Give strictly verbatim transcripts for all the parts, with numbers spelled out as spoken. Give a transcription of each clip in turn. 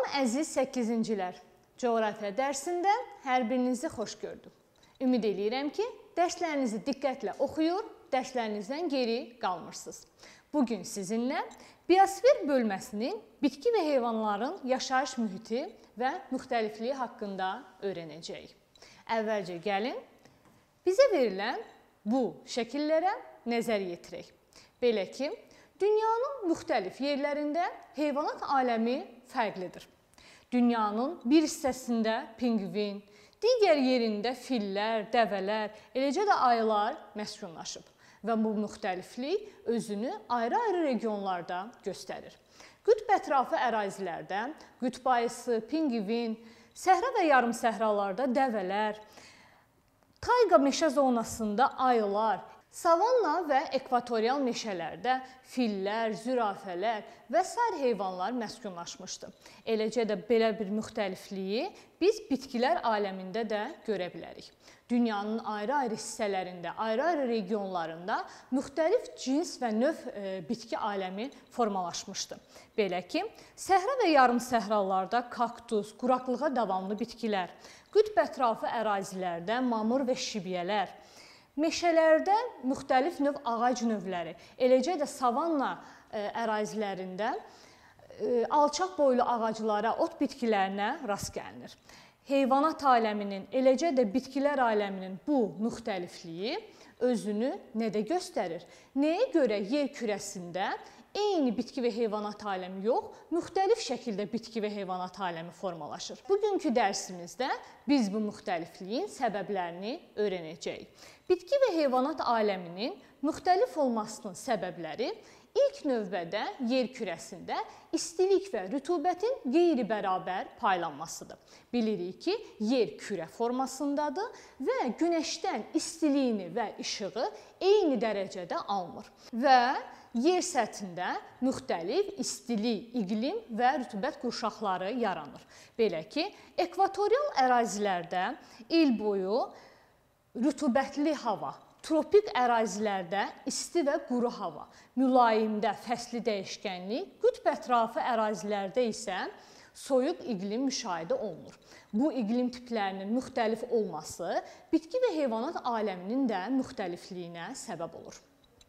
əziz səkkizincilər, coğrafiya dərsində hər birinizi xoş gördüm. Ümid edirəm ki, dərslərinizi diqqətlə oxuyur, dərslərinizdən geri qalmırsınız. Bugün sizinlə biosfer bölməsinin bitki və heyvanların yaşayış mühiti və müxtəlifliyi haqqında öyrənəcəyik. Əvvəlcə gəlin, bizə verilən bu şəkillərə nəzər yetirək. Belə ki, dünyanın müxtəlif yerlərində heyvanat aləmi fərqlidir. Dünyanın bir hissəsində pingvin, digər yerində fillər, dəvələr, eləcə də ayılar məskunlaşıb və bu müxtəliflik özünü ayrı-ayrı regionlarda göstərir. Qütb ətrafı ərazilərdə qütb ayısı, pingvin, səhra və yarım səhralarda dəvələr, tayqa meşə zonasında ayılar, savanna və ekvatorial meşələrdə fillər, zürafələr və sair heyvanlar məskunlaşmışdı. Eləcə də belə bir müxtəlifliyi biz bitkilər aləmində də görə bilərik. Dünyanın ayrı-ayrı hissələrində, ayrı-ayrı regionlarında müxtəlif cins və növ e, bitki aləmi formalaşmışdı. Belə ki, səhra və yarım səhralarda kaktus, quraqlığa davamlı bitkilər, qütb ətrafı ərazilərdə mamır və şibyələr, meşələrdə müxtəlif növ ağac növləri, eləcə də savanna ərazilərində alçaq boylu ağaclara, ot bitkilərinə rast gəlinir. Heyvanat aləminin, eləcə də bitkilər aləminin bu müxtəlifliyi özünü nədə göstərir? Nəyə görə yer kürəsində eyni bitki və heyvanat aləmi yox, müxtəlif şəkildə bitki və heyvanat aləmi formalaşır? Bugünkü dərsimizdə biz bu müxtəlifliyin səbəblərini öyrənəcəyik. Bitki və heyvanat aləminin müxtəlif olmasının səbəbləri ilk növbədə yer kürəsində istilik və rütubətin qeyri-bərabər paylanmasıdır. Bilirik ki, yer kürə formasındadır və günəşdən istiliyini və işığı eyni dərəcədə almır və yer səthində müxtəlif istilik, iqlim və rütubət qurşaqları yaranır. Belə ki, ekvatorial ərazilərdə il boyu rütubətli hava, tropik ərazilərdə isti və quru hava, mülayimdə fəsli dəyişkənlik, qütb ətrafı ərazilərdə isə soyuq iqlim müşahidə olunur. Bu iqlim tiplərinin müxtəlif olması bitki və heyvanat aləminin də müxtəlifliyinə səbəb olur.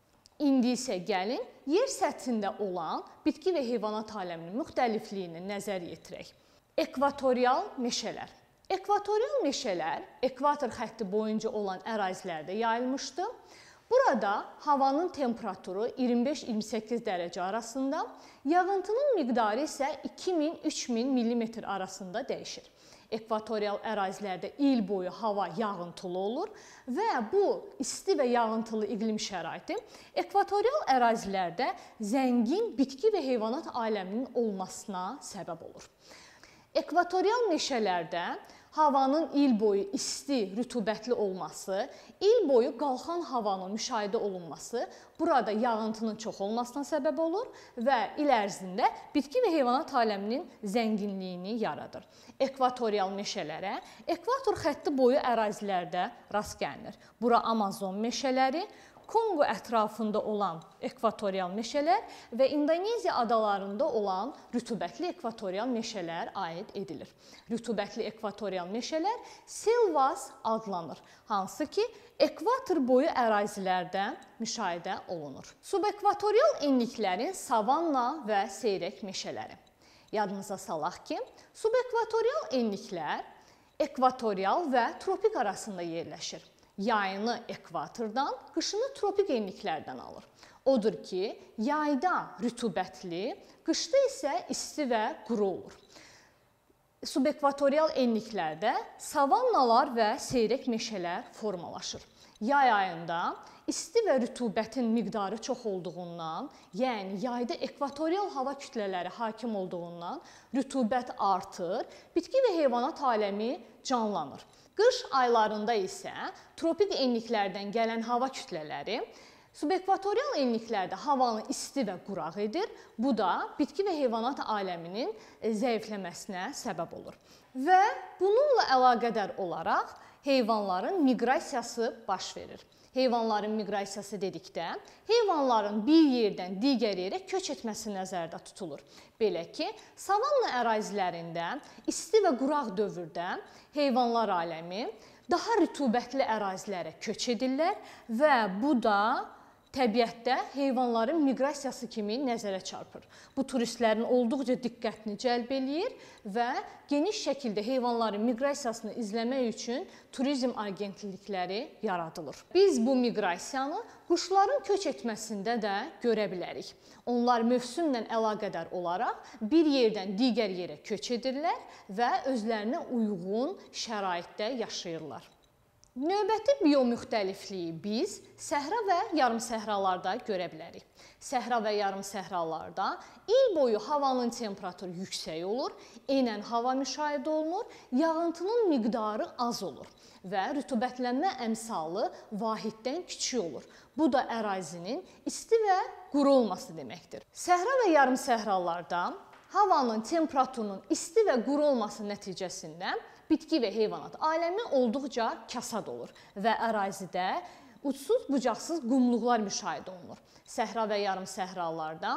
İndi isə gəlin, yer səthində olan bitki və heyvanat aləminin müxtəlifliyini nəzər yetirək. Ekvatorial meşələr. Ekvatorial meşələr ekvator xətti boyunca olan ərazilərdə yayılmışdı. Burada havanın temperaturu iyirmi beş iyirmi səkkiz dərəcə arasında, yağıntının miqdarı isə iki min üç min millimetr arasında dəyişir. Ekvatorial ərazilərdə il boyu hava yağıntılı olur və bu isti və yağıntılı iqlim şəraiti ekvatorial ərazilərdə zəngin bitki və heyvanat aləminin olmasına səbəb olur. Ekvatorial meşələrdə havanın il boyu isti, rütubətli olması, il boyu qalxan havanın müşahidə olunması burada yağıntının çox olmasına səbəb olur və il ərzində bitki və heyvanat aləminin zənginliyini yaradır. Ekvatorial meşələrə ekvator xətti boyu ərazilərdə rast gəlinir. Bura Amazon meşələri, Konqo ətrafında olan ekvatorial meşələr və İndoneziya adalarında olan rütubətli ekvatorial meşələr aid edilir. Rütubətli ekvatorial meşələr selvas adlanır, hansı ki, ekvator boyu ərazilərdə müşahidə olunur. Subekvatorial enliklərin savanna və seyrək meşələri. Yadınıza salaq ki, subekvatorial enliklər ekvatorial və tropik arasında yerləşir. Yayını ekvatordan, qışını tropik enliklərdən alır. Odur ki, yayda rütubətli, qışda isə isti və quru olur. Subekvatorial enliklərdə savannalar və seyrək meşələr formalaşır. Yay ayında isti və rütubətin miqdarı çox olduğundan, yəni yayda ekvatorial hava kütlələri hakim olduğundan rütubət artır, bitki və heyvanat aləmi canlanır. Qış aylarında isə tropik enliklərdən gələn hava kütlələri subekvatorial enliklərdə havanı isti və quraq edir. Bu da bitki və heyvanat aləminin zəifləməsinə səbəb olur. Və bununla əlaqədar olaraq heyvanların miqrasiyası baş verir. Heyvanların miqrasiyası dedikdə, heyvanların bir yerdən digər yerə köç etməsi nəzərdə tutulur. Belə ki, savanna ərazilərində isti və quraq dövrdə heyvanlar aləmi daha rütubətli ərazilərə köç edirlər və bu da təbiətdə heyvanların miqrasiyası kimi nəzərə çarpır. Bu turistlərin olduqca diqqətini cəlb eləyir və geniş şəkildə heyvanların miqrasiyasını izləmək üçün turizm agentlikləri yaradılır. Biz bu miqrasiyanı quşların köç etməsində də görə bilərik. Onlar mövsümlə əlaqədar olaraq bir yerdən digər yerə köç edirlər və özlərinə uyğun şəraitdə yaşayırlar. Növbəti biomüxtəlifliyi biz səhra və yarımsəhralarda görə bilərik. Səhra və yarımsəhralarda il boyu havanın temperaturu yüksək olur, enən hava müşahidə olunur, yağıntının miqdarı az olur və rütubətlənmə əmsalı vahiddən kiçik olur. Bu da ərazinin isti və quru olması deməkdir. Səhra və yarımsəhralarda havanın temperaturunun isti və quru olması nəticəsində bitki və heyvanat aləmi olduqca kasad olur və ərazidə ucsuz-bucaqsız qumluqlar müşahidə olunur. Səhra və yarımsəhralarda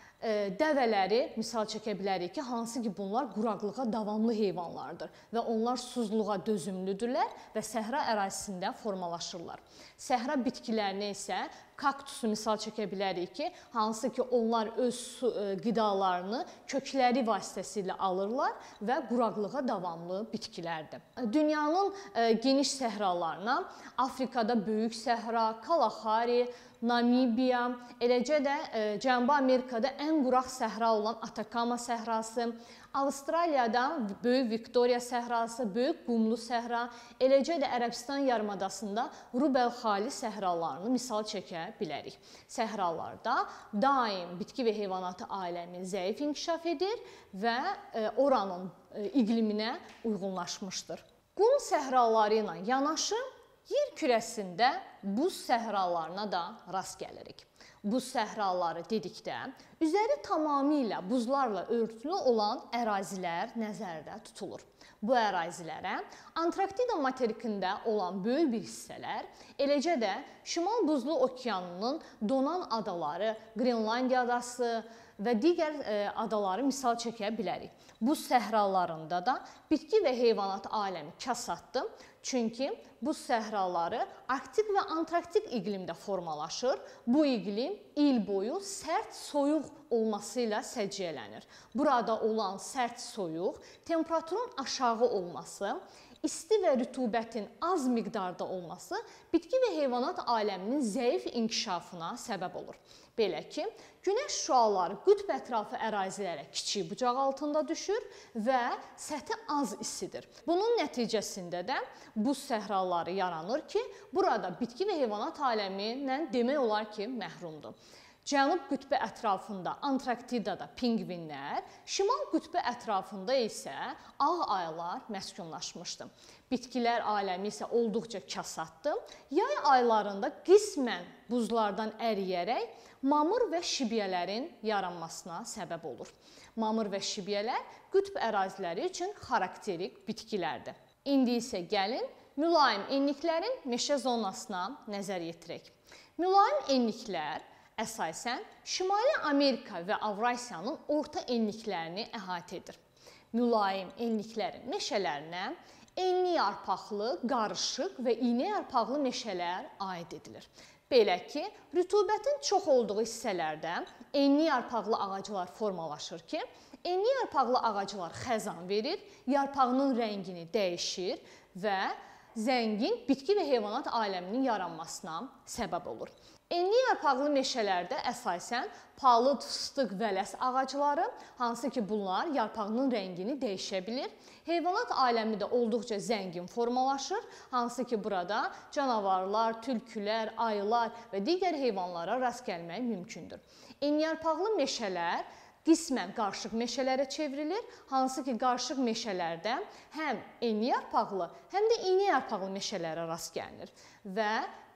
dəvələri misal çəkə bilərik ki, hansı ki bunlar quraqlığa davamlı heyvanlardır və onlar susuzluğa dözümlüdürlər və səhra ərazisində formalaşırlar. Səhra bitkilərini isə kaktusu misal çəkə bilərik ki, hansı ki onlar öz qidalarını kökləri vasitəsilə alırlar və quraqlığa davamlı bitkilərdir. Dünyanın geniş səhralarına Afrikada Böyük Səhra, Kalahari, Namibiya, eləcə də Cənubi Amerikada ən quraq səhra olan Atakama səhrası, Avstraliyada Böyük Viktoriya səhrası, Böyük Qumlu səhra, eləcə də Ərəbistan yarımadasında Rub-əl-Xali səhralarını misal çəkə bilərik. Səhralarda daim bitki və heyvanatı aləmi zəif inkişaf edir və oranın iqliminə uyğunlaşmışdır. Qum səhraları ilə yanaşı yer kürəsində buz səhralarına da rast gəlirik. Buz səhraları dedikdə, üzəri tamamilə buzlarla örtülü olan ərazilər nəzərdə tutulur. Bu ərazilərə Antarktida materikində olan böyük bir hissələr, eləcə də Şimal Buzlu Okeanının donan adaları, Qrenlandiya adası və digər adaları misal çəkə bilərik. Buz səhralarında da bitki və heyvanat aləmi kasaddır. Çünki bu səhraları arktik və antarktik iqlimdə formalaşır. Bu iqlim il boyu sərt soyuq olması ilə səciyyələnir. Burada olan sərt soyuq, temperaturun aşağı olması, isti və rütubətin az miqdarda olması bitki və heyvanat aləminin zəif inkişafına səbəb olur. Belə ki, günəş şüaları qütb ətrafı ərazilərə kiçik bucaq altında düşür və səthi az istidir. Bunun nəticəsində də buz səhraları yaranır ki, burada bitki və heyvanat aləmindən demək olar ki, məhrumdur. Cənub qütbü ətrafında Antarktidada pingvinlər, şimal qütbü ətrafında isə ağ ayılar məskunlaşmışdır. Bitkilər aləmi isə olduqca kasaddır. Yay aylarında qismən buzlardan əriyərək mamır və şibyələrin yaranmasına səbəb olur. Mamır və şibyələr qütb əraziləri üçün xarakterik bitkilərdir. İndi isə gəlin mülayim enliklərin meşə zonasına nəzər yetirək. Mülayim enliklər əsasən Şimali Amerika və Avrasiyanın orta enliklərini əhatə edir. Mülayim enliklərin meşələrinə enli yarpaqlı, qarışıq və iynə yarpaqlı meşələr aid edilir. Belə ki, rütubətin çox olduğu hissələrdə enli yarpaqlı ağaclar formalaşır ki, enli yarpaqlı ağaclar xəzan verir, yarpağının rəngini dəyişir və zəngin bitki və heyvanat aləminin yaranmasına səbəb olur. Enli yarpaqlı meşələrdə əsasən palıd, fıstıq, vələs ağacları, hansı ki bunlar yarpağının rəngini dəyişə bilir. Heyvanat aləmi də olduqca zəngin formalaşır, hansı ki burada canavarlar, tülkülər, ayılar və digər heyvanlara rast gəlmək mümkündür. Enliyarpaqlı meşələr qismən qarışıq meşələrə çevrilir, hansı ki qarışıq meşələrdə həm enliyarpaqlı, həm də iynəyarpaqlı meşələrə rast gəlinir və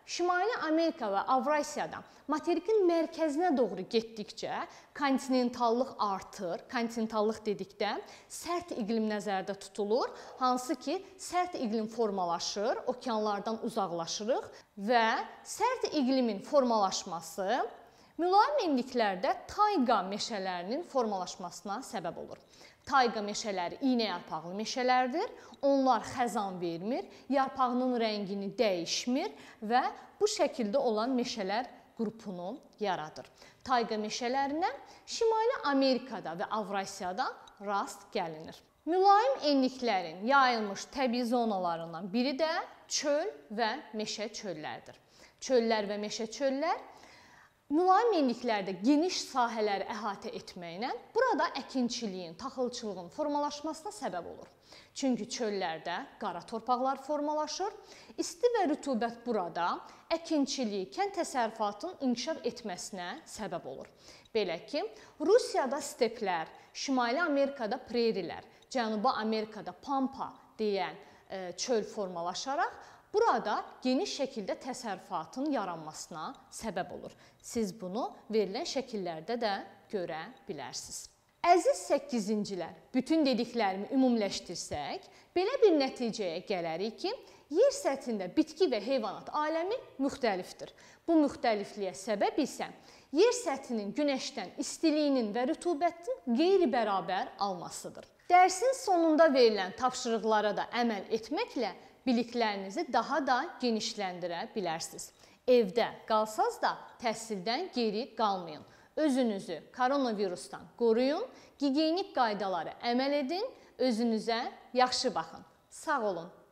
Şimali Amerika və Avrasiyada materikin mərkəzinə doğru getdikcə kontinentallıq artır. Kontinentallıq dedikdə sərt iqlim nəzərdə tutulur, hansı ki, sərt iqlim formalaşır, okeanlardan uzaqlaşırıq və sərt iqlimin formalaşması mülayim enliklərdə tayqa meşələrinin formalaşmasına səbəb olur. Tayqa meşələri iynəyarpaqlı meşələrdir. Onlar xəzan vermir, yarpağının rəngini dəyişmir və bu şəkildə olan meşələr qrupunu yaradır. Tayqa meşələrinə Şimali Amerikada və Avrasiyada rast gəlinir. Mülayim enliklərin yayılmış təbii zonalarından biri də çöl və meşə çöllərdir. Çöllər və meşə çöllər mülayim enliklərdə geniş sahələri əhatə etməklə burada əkinçiliyin, taxılçılığın formalaşmasına səbəb olur. Çünki çöllərdə qara torpaqlar formalaşır, isti və rütubət burada əkinçiliyi, kənd təsərrüfatının inkişaf etməsinə səbəb olur. Belə ki, Rusiyada steplər, Şimali Amerikada prerilər, Cənubi Amerikada pampa deyən çöl formalaşaraq burada geniş şəkildə təsərrüfatın yaranmasına səbəb olur. Siz bunu verilən şəkillərdə də görə bilərsiniz. Əziz səkkizincilər, bütün dediklərimi ümumiləşdirsək, belə bir nəticəyə gələrik ki, yer səthində bitki və heyvanat aləmi müxtəlifdir. Bu müxtəlifliyə səbəb isə yer səthinin günəşdən istiliyinin və rütubətin qeyri-bərabər almasıdır. Dərsin sonunda verilən tapşırıqlara da əməl etməklə biliklərinizi daha da genişləndirə bilərsiniz. Evdə qalsaz da təhsildən geri qalmayın. Özünüzü koronavirusdan qoruyun, gigiyenik qaydalara əməl edin, özünüzə yaxşı baxın. Sağ olun.